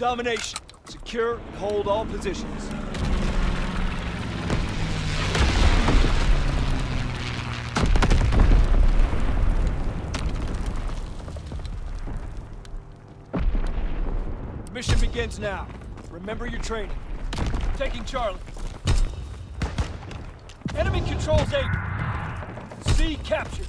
domination. Secure and hold all positions. Mission begins now. Remember your training. Taking Charlie. Enemy controls A. C captured.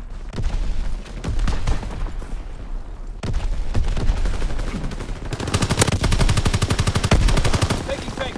Taking Baker.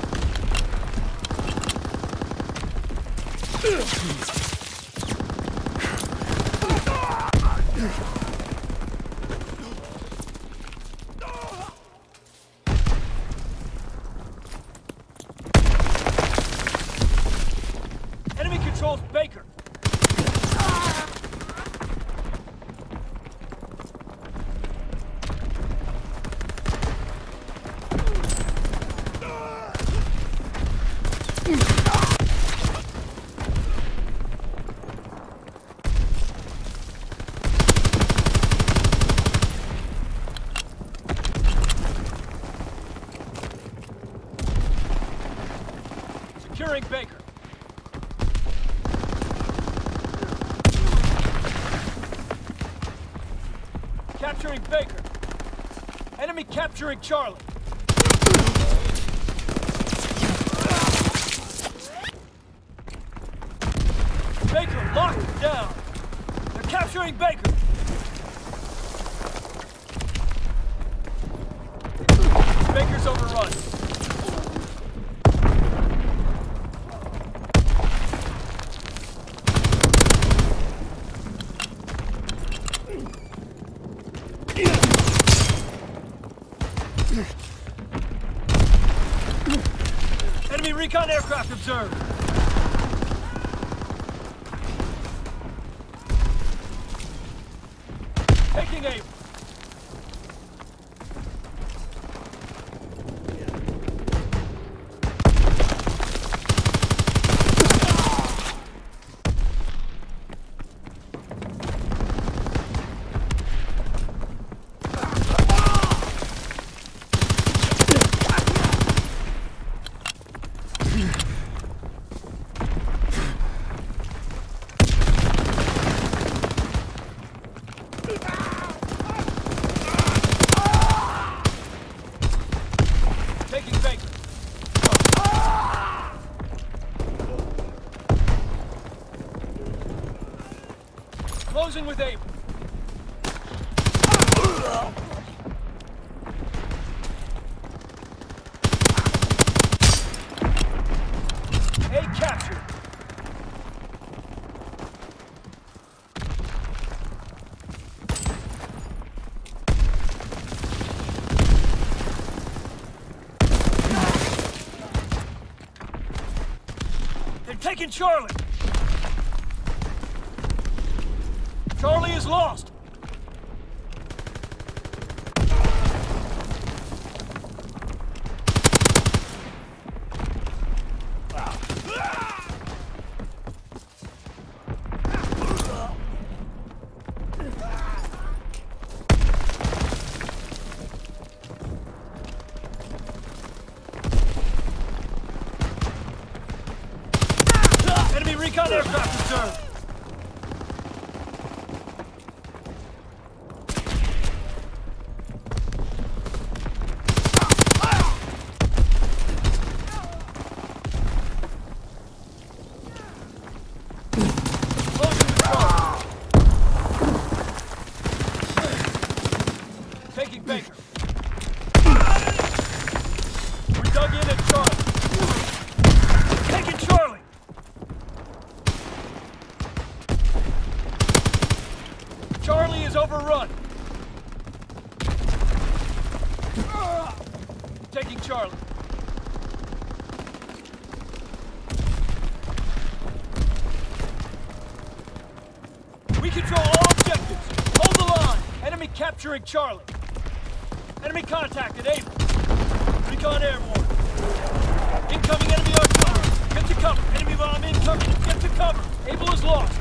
Enemy controls Baker. Securing Baker. Capturing Baker. Enemy capturing Charlie. Baker locked down. They're capturing Baker. Baker's overrun. Enemy recon aircraft observed. Taking aim. Taking Baker. Closing with aim. A captured. They're taking Charlie. Charlie is lost. Enemy recon aircraft observed. Closing the car. Taking Baker. We dug in at Charlie. Taking Charlie. Charlie is overrun. Taking Charlie. We control all objectives. Hold the line. Enemy capturing Charlie. Enemy contacted. Able. Recon airborne. Incoming enemy artillery. Get to cover. Enemy bomb incoming. Get to cover. Able is lost.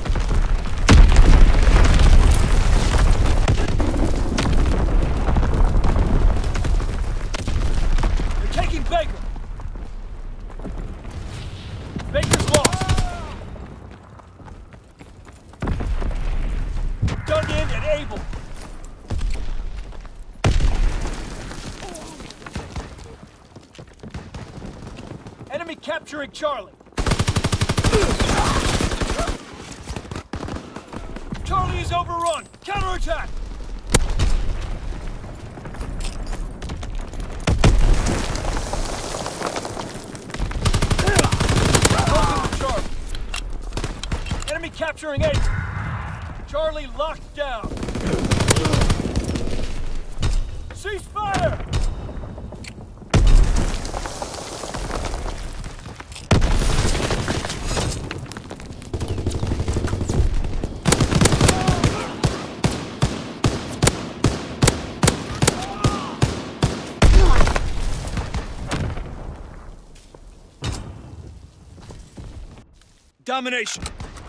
Enemy capturing Charlie. Charlie is overrun. Counterattack. Enemy capturing A. Charlie locked down. Cease fire! Domination.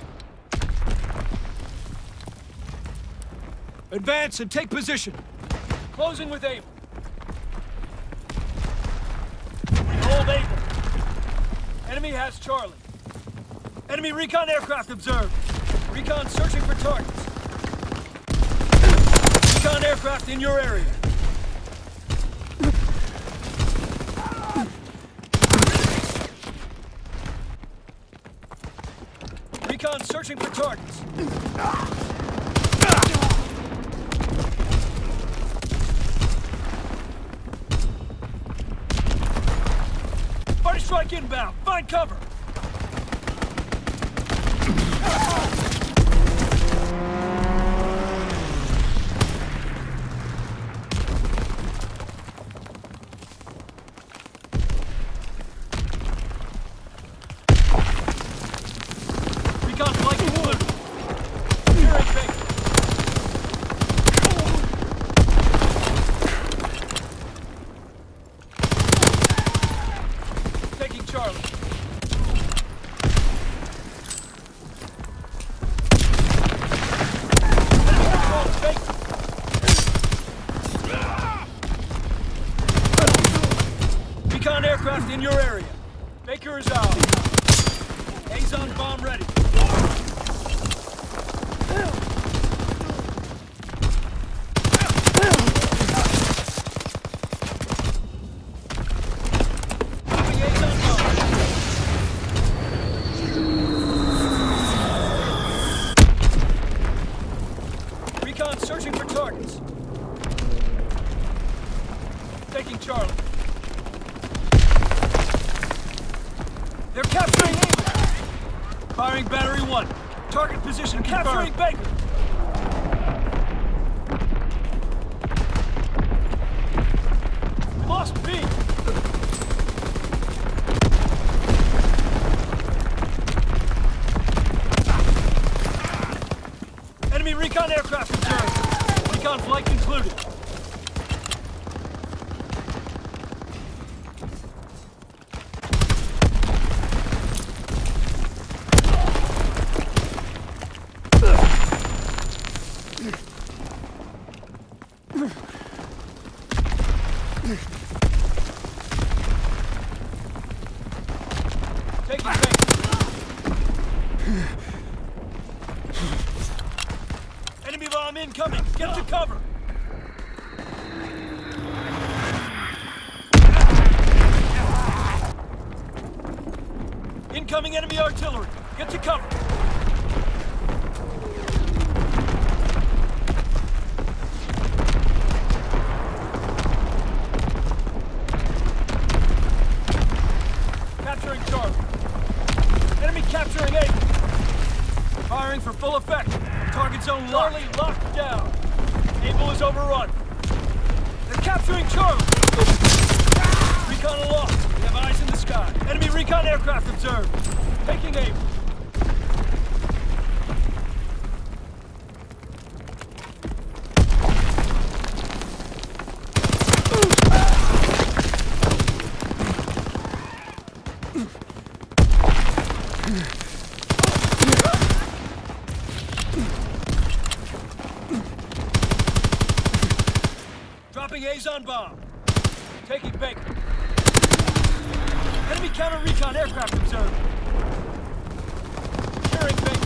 Advance and take position. Closing with Able. We hold Able. Enemy has Charlie. Enemy recon aircraft observed. Recon searching for targets. Recon aircraft in your area. Recon searching for targets. Fire strike inbound. Find cover. Recon flight concluded. Securing Baker. Taking Charlie. Enemy controls Baker. Recon aircraft in your area. Baker is out. Azon bomb ready. Recon searching for targets. Taking Charlie. They're capturing Able. Firing battery 1. Target position capturing Baker. We lost B. Enemy recon aircraft observed. Recon flight concluded. Taking Baker. Enemy bomb incoming. Get to cover. Incoming enemy artillery. Get to cover. Capturing Charlie. Enemy capturing A. Firing for full effect. Target zone locked. Charlie locked down. Able is overrun. They're capturing Charlie. Recon aloft. We have eyes in the sky. Enemy recon aircraft observed. Taking Able. Dropping Azon bomb. Taking Baker. Enemy counter recon aircraft observed. Securing Baker.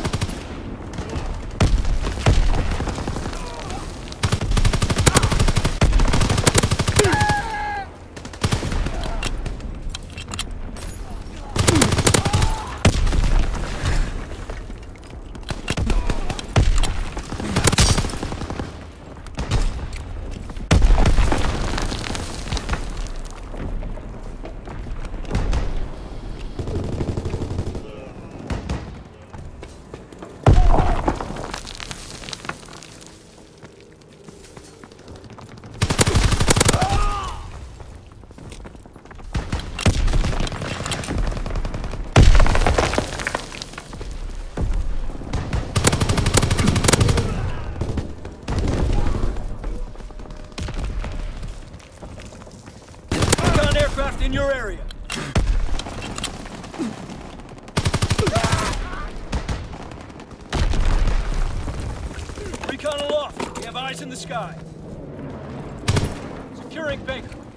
aircraft in your area. Recon aloft. We have eyes in the sky. Securing Baker.